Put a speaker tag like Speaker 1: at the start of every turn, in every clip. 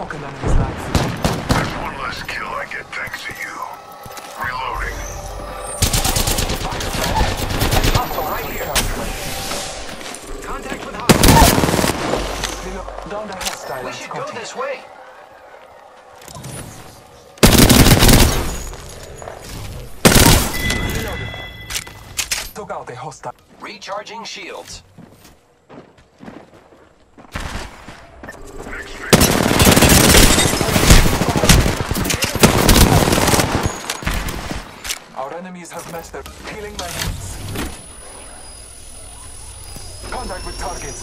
Speaker 1: took an enemy's life.
Speaker 2: There's one less kill I get thanks to you. Reloading.
Speaker 1: Hostile right here.
Speaker 3: Contact with hostile.
Speaker 1: Reload. Down the hostile.
Speaker 3: We should go this way.
Speaker 1: Reloading. Took out a hostile.
Speaker 3: Recharging shields.
Speaker 2: Next phase.
Speaker 1: Our enemies have mastered healing my hands. Contact with target.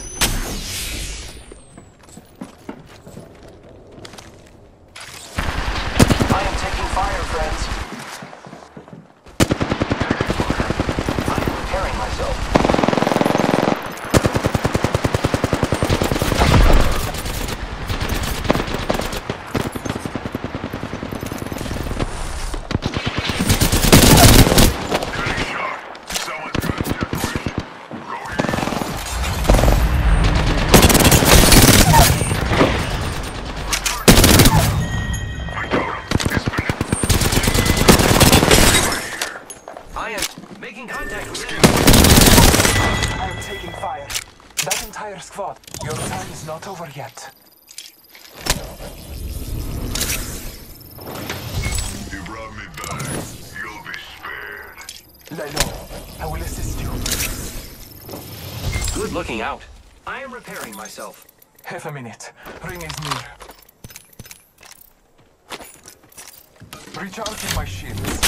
Speaker 3: I am taking fire, friends. I am repairing myself.
Speaker 2: Getting shot. Someone's got a death wish. Go here. My totem has been right here.
Speaker 3: I am making contact with you.
Speaker 1: I am taking fire. That entire squad. Your time is not over yet.
Speaker 2: You brought me back. You'll be spared.
Speaker 1: Lalo, I will assist you.
Speaker 3: Good looking out. I am repairing myself.
Speaker 1: Half a minute. Ring is near. Recharging my shields.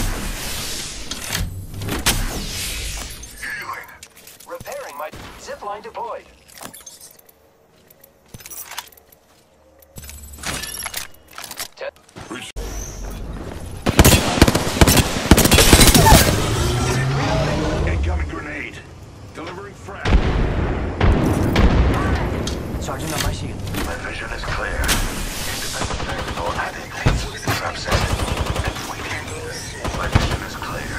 Speaker 2: Healing.
Speaker 3: Repairing my zipline deployed.
Speaker 2: Reach. Incoming grenade. Delivering frag.
Speaker 3: Charging on my shield.
Speaker 2: My vision is clear. Independent players all adding things to the trap set. And waiting. My vision is clear.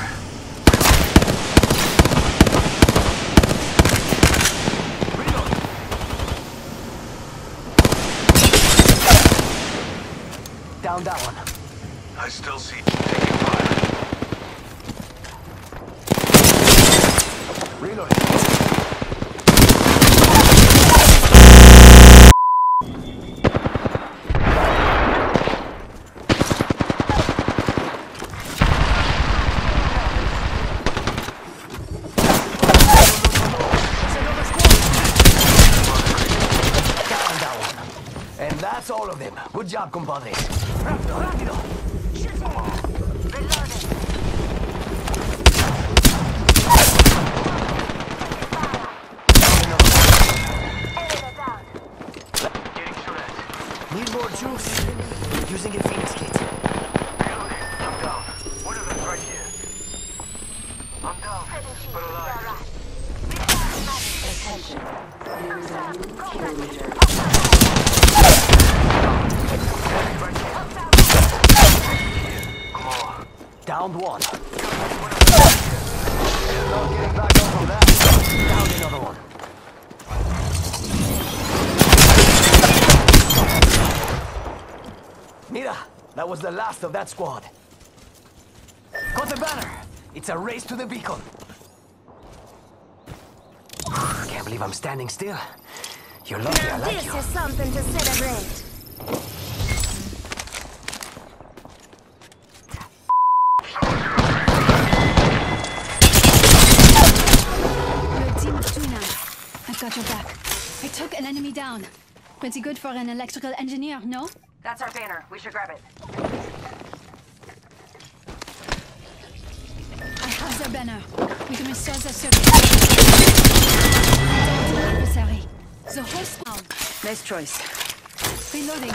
Speaker 3: Down that one.
Speaker 2: I still see you taking fire.
Speaker 3: Reloading. Down that one. And that's all of them. Good job, compadres. Rápido, rápido. Need more juice. Using a Phoenix kit.
Speaker 2: I'm down. One of them's right here. I'm down, but alive.
Speaker 4: Attention. New zone kill leader.
Speaker 2: Come on.
Speaker 3: Downed one. Not getting back up from that. Downed another one. Mira, that was the last of that squad. Got the banner. It's a race to the beacon. Can't believe I'm standing still. You're lucky I
Speaker 4: Now
Speaker 3: like
Speaker 4: this
Speaker 3: you.
Speaker 4: is something to celebrate.
Speaker 5: We're a team of two now. I've got your back. I took an enemy down. Pretty good for an electrical engineer, no?
Speaker 4: That's our banner. We should grab it.
Speaker 5: I have their banner. We can restore their service. Adversary. The host now.
Speaker 4: Nice choice.
Speaker 5: Reloading.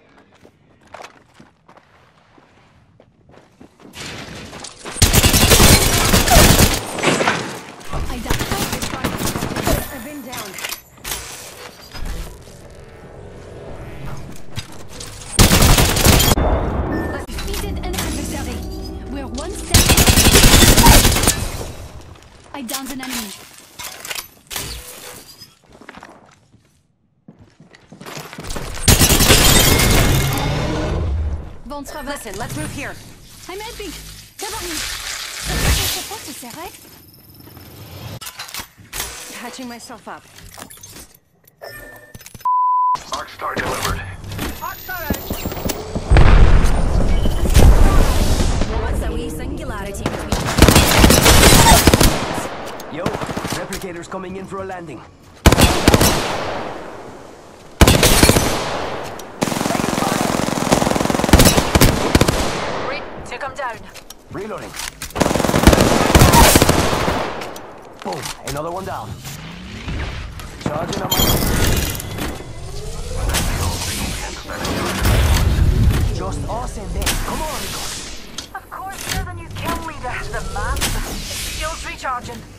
Speaker 5: I died.
Speaker 4: I've been down.
Speaker 5: Defeated an adversary. We're one step. I downed an enemy. on sera va.
Speaker 4: Listen, let's move here.
Speaker 5: I'm helping. Cover me. That's what you're supposed to say, right?
Speaker 4: Patching myself up.
Speaker 2: Arc Star delivered.
Speaker 4: What's a wee singularity between?
Speaker 3: Yo, replicators coming in for a landing.
Speaker 4: Took him down.
Speaker 3: Reloading. Boom, another one down. Charging up my... Just us and them. Come on, Nico.
Speaker 4: Of course, you're the new kill leader. The master. Skills recharging.